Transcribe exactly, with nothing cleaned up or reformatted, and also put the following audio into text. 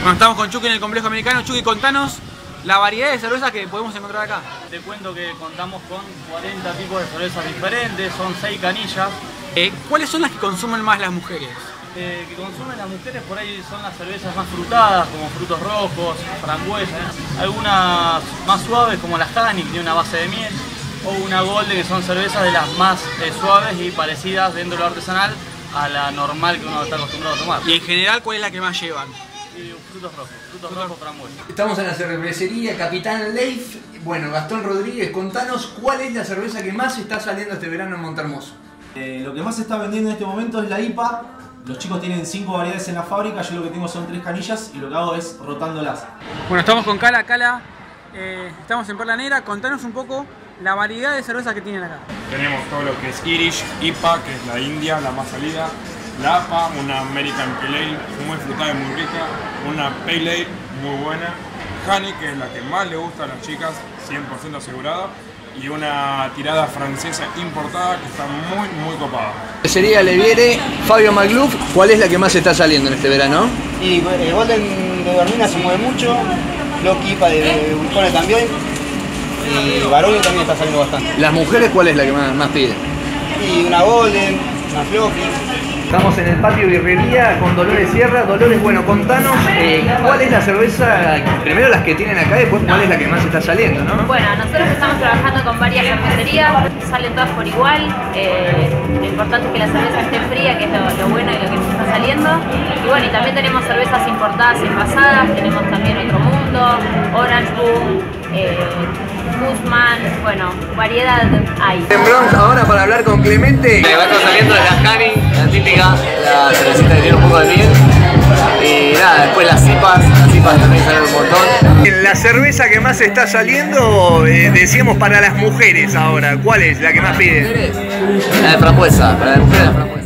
Bueno, estamos con Chucky en el complejo americano. Chucky, contanos la variedad de cervezas que podemos encontrar acá. Te cuento que contamos con cuarenta tipos de cervezas diferentes, son seis canillas. Eh, ¿Cuáles son las que consumen más las mujeres? Eh, que consumen las mujeres por ahí son las cervezas más frutadas, como frutos rojos, frambuesas. Algunas más suaves, como la Honey, que tiene una base de miel. O una Golden, que son cervezas de las más eh, suaves y parecidas dentro de lo artesanal a la normal que uno está acostumbrado a tomar. Y en general, ¿cuál es la que más llevan? Y frutos rojos, frutos rojos, frambuesas. Estamos en la cervecería Capitán Leif. Bueno, Gastón Rodríguez, contanos cuál es la cerveza que más está saliendo este verano en Montermoso. Eh, lo que más se está vendiendo en este momento es la I P A. Los chicos tienen cinco variedades en la fábrica, yo lo que tengo son tres canillas y lo que hago es rotándolas. Bueno, estamos con Cala. Cala, eh, estamos en Perla Negra. Contanos un poco la variedad de cervezas que tienen acá. Tenemos todo lo que es Irish, I P A, que es la India, la más salida, la A P A, una American Pale Ale, muy frutada y muy rica, una Pale Ale, muy buena, Honey, que es la que más le gusta a las chicas, cien por ciento asegurada, y una tirada francesa importada que está muy, muy copada. Cervecería Leviere, Fabio Magluf, ¿cuál es la que más está saliendo en este verano? Y el Golden de Bernina se mueve mucho, Loki I P A de Bucone también, y Barolo también está saliendo bastante. ¿Las mujeres cuál es la que más, más piden? Y una Golden, una Floki. Estamos en el patio birrería con Dolores Sierra. Dolores, bueno, contanos eh, cuál es la cerveza, primero las que tienen acá y después cuál es la que más está saliendo, ¿no? Bueno, nosotros estamos trabajando con varias cervecerías, salen todas por igual. Eh, lo importante es que la cerveza esté fría, que es lo, lo bueno y lo que nos está saliendo. Y bueno, y también tenemos cervezas importadas y envasadas, tenemos también Otro Mundo, Orange Boom, eh, Guzmán, bueno, variedad hay. En Bronx, ahora para hablar con Clemente. Me va a estar saliendo de la Honey, la típica, la cervecita que tiene un poco de miel. Y nada, después las I P As, las I P As también salen un montón. La cerveza que más está saliendo, eh, decíamos para las mujeres ahora, ¿cuál es la que más piden? La de frambuesa, para las mujeres la frambuesa.